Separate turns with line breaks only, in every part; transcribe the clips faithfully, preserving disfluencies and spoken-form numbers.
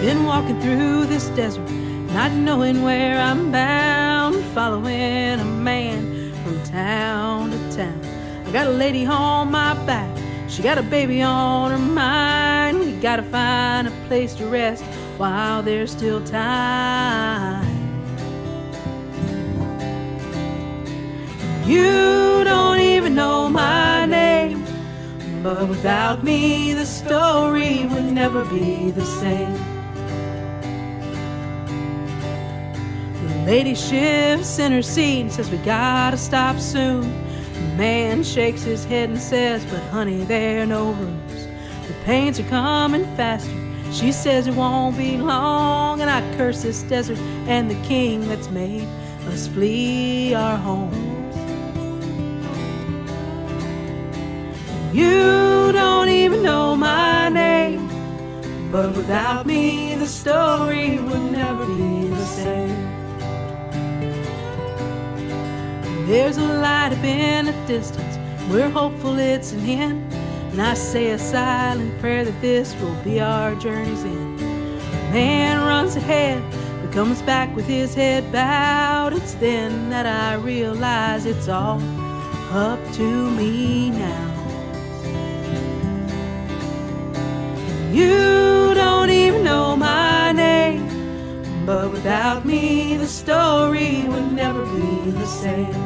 Been walking through this desert, not knowing where I'm bound, following a man from town to town. I got a lady on my back, she got a baby on her mind. We gotta find a place to rest while there's still time. You don't even know my name, but without me the story would never be the same. The lady shifts in her seat and says we gotta stop soon. The man shakes his head and says, but honey, there are no rooms. The pains are coming faster. She says it won't be long, and I curse this desert and the king that's made us flee our homes. You don't even know my name, but without me the story would never be the same. There's a light up in the distance, we're hopeful it's an end, and I say a silent prayer that this will be our journey's end. The man runs ahead, but comes back with his head bowed. It's then that I realize it's all up to me now. You don't even know my name, but without me the story would never be the same.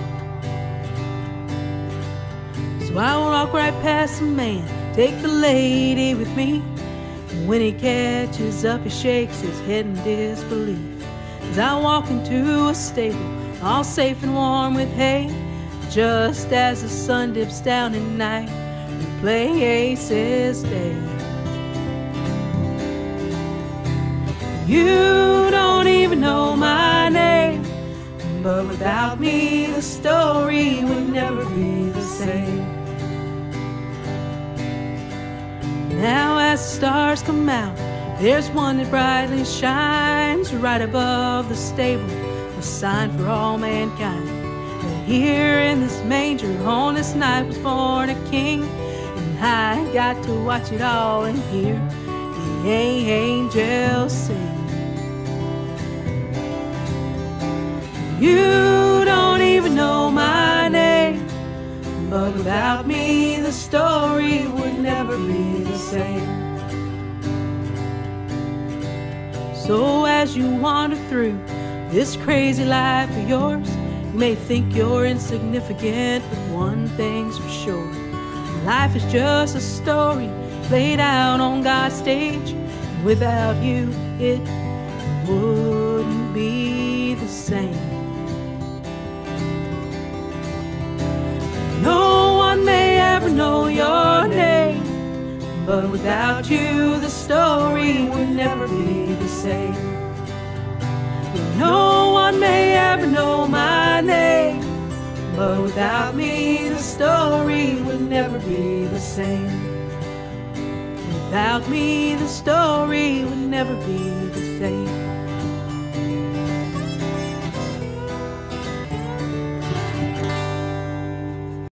So I walk right past the man, take the lady with me, and when he catches up he shakes his head in disbelief. As I walk into a stable, all safe and warm with hay, just as the sun dips down at night, we play Ace's Day. You don't even know my name, but without me the story would never be the same. Now as the stars come out, there's one that brightly shines right above the stable, a sign for all mankind. That here in this manger on this night was born a king, and I got to watch it all and hear the angels sing. You don't even know my name, but without me the story would never be the same. So as you wander through this crazy life of yours, you may think you're insignificant, but one thing's for sure: life is just a story played out on God's stage, and without you it wouldn't be the same. No one may ever know your name, but without you the story would never be the same. No one may ever know my name, but without me the story would never be the same. Without me the story would never be the same.